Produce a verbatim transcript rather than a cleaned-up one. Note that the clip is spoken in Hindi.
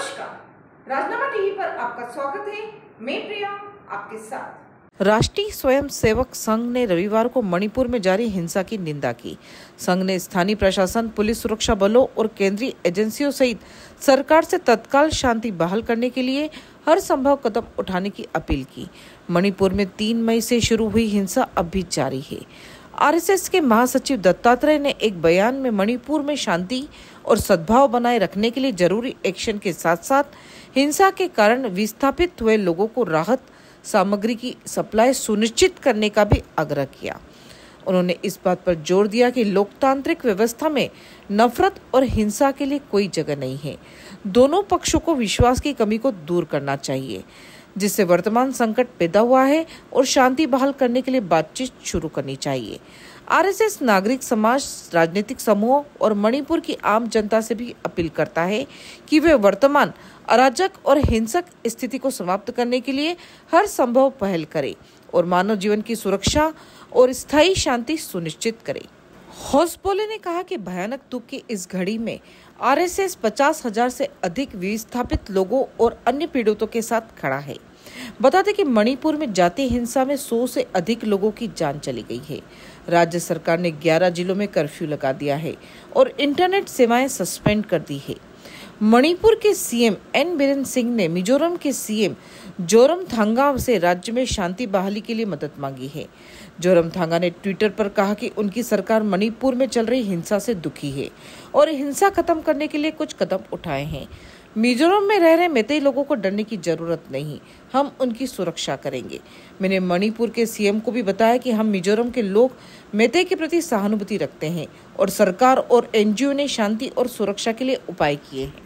नमस्कार, राजनामा टीवी पर आपका स्वागत है। मैं प्रिया आपके साथ। राष्ट्रीय स्वयंसेवक संघ ने रविवार को मणिपुर में जारी हिंसा की निंदा की। संघ ने स्थानीय प्रशासन, पुलिस, सुरक्षा बलों और केंद्रीय एजेंसियों सहित सरकार से तत्काल शांति बहाल करने के लिए हर संभव कदम उठाने की अपील की। मणिपुर में तीन मई से शुरू हुई हिंसा अब भी जारी है। आरएसएस के महासचिव दत्तात्रेय ने एक बयान में मणिपुर में शांति और सद्भाव बनाए रखने के लिए जरूरी एक्शन के साथ साथ हिंसा के कारण विस्थापित हुए लोगों को राहत सामग्री की सप्लाई सुनिश्चित करने का भी आग्रह किया। उन्होंने इस बात पर जोर दिया कि लोकतांत्रिक व्यवस्था में नफरत और हिंसा के लिए कोई जगह नहीं है। दोनों पक्षों को विश्वास की कमी को दूर करना चाहिए, जिससे वर्तमान संकट पैदा हुआ है, और शांति बहाल करने के लिए बातचीत शुरू करनी चाहिए। आरएसएस नागरिक समाज, राजनीतिक समूहों और मणिपुर की आम जनता से भी अपील करता है कि वे वर्तमान अराजक और हिंसक स्थिति को समाप्त करने के लिए हर संभव पहल करें और मानव जीवन की सुरक्षा और स्थायी शांति सुनिश्चित करें। होसबोले ने कहा कि भयानक दुख की इस घड़ी में आरएसएस पचास हजार से अधिक विस्थापित लोगों और अन्य पीड़ितों के साथ खड़ा है। बता दें कि मणिपुर में जातीय हिंसा में सौ से अधिक लोगों की जान चली गई है। राज्य सरकार ने ग्यारह जिलों में कर्फ्यू लगा दिया है और इंटरनेट सेवाएं सस्पेंड कर दी है। मणिपुर के सीएम एन बीरेन सिंह ने मिजोरम के सीएम जोरमथांगा से राज्य में शांति बहाली के लिए मदद मांगी है। जोरमथांगा ने ट्विटर पर कहा कि उनकी सरकार मणिपुर में चल रही हिंसा से दुखी है और हिंसा खत्म करने के लिए कुछ कदम उठाए हैं। मिजोरम में रह रहे मैतेई लोगों को डरने की जरूरत नहीं, हम उनकी सुरक्षा करेंगे। मैंने मणिपुर के सीएम को भी बताया कि हम मिजोरम के लोग मैतेई के प्रति सहानुभूति रखते हैं और सरकार और एनजीओ ने शांति और सुरक्षा के लिए उपाय किए हैं।